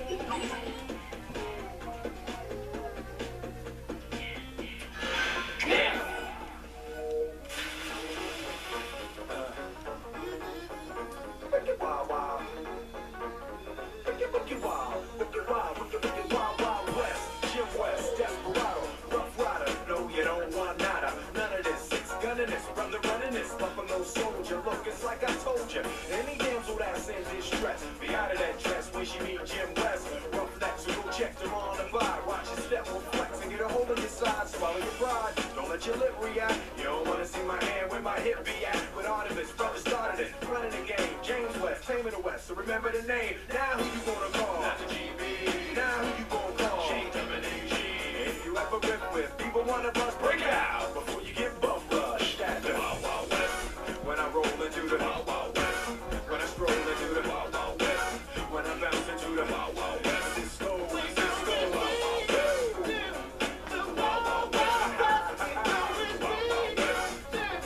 Any damsel that's in distress, be out of that dress when she meet Jim West. Rough flex, so go check them on the vibe. Watch your step, will flex and get a hold of your side. Swallow your pride, don't let your lip react. You don't wanna see my hand where my hip be at. But Artemis, brother started it, running the game. James West, Tame of the West, so remember the name. Now who you gonna call? Not the GB. Now who you gonna call? Change of an AG. If you ever rip with either one of us, break out before you get bum rushed at the Wild Wild West. When I roll into the Wild Wild West. When I stroll into the Wild Wild West. When I bounce into the Wild Wild West. Cisco, Cisco, Wild Wild West. The Wild Wild West. Wild Wild West.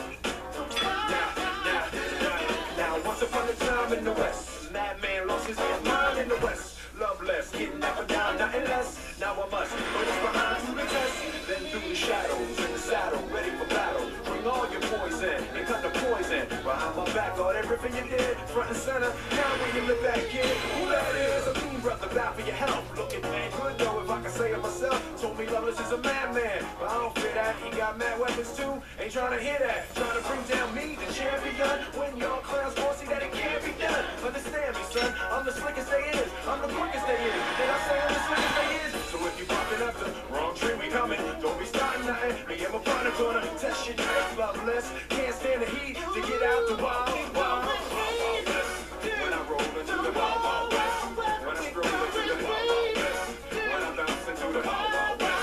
Now, once upon a time in the West, madman lost his mind in the West. Loveless, getting up and down, nothing less. Now I must put us behind to the test. Then through the shadows, in the saddle, ready for battle. Bring all your poison and cut the poison. Behind my back, all everything you did, front and center. Now when you look back in, who that is? A mean brother, bow for your help. Looking man good though, if I can say it myself. Told me Loveless is a madman, but I don't fear that. He got mad weapons too, ain't trying to hear that. Trying to bring down me, the champion. When y'all clowns won't see that it can't be done. Understand me, son, I'm the slickest they is. I'm the quickest they is. Then I say I'm the slickest they is. So if you popping up the wrong tree, we coming. Don't be starting nothing. Me and my partner gonna test your trick, Loveless. Can't stand the heat to get out the wild, wild, wild west. When I roll into the wild, wild west. When I stroll into the wild, wild west. When I bounce into the wild, wild west.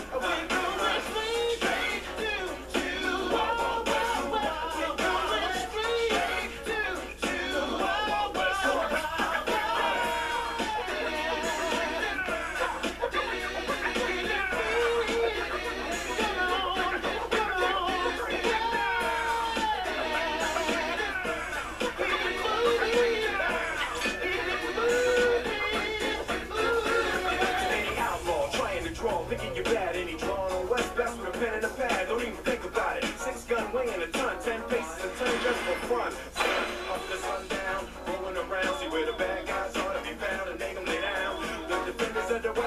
Thinking you're bad, any drawing on West best with a pen and a pad. Don't even think about it. 6 gun weighing a ton, 10 paces a ton just for fun. Sun up to sundown, rolling around, see where the bad guys are to be found and make them lay down. The defenders of the West.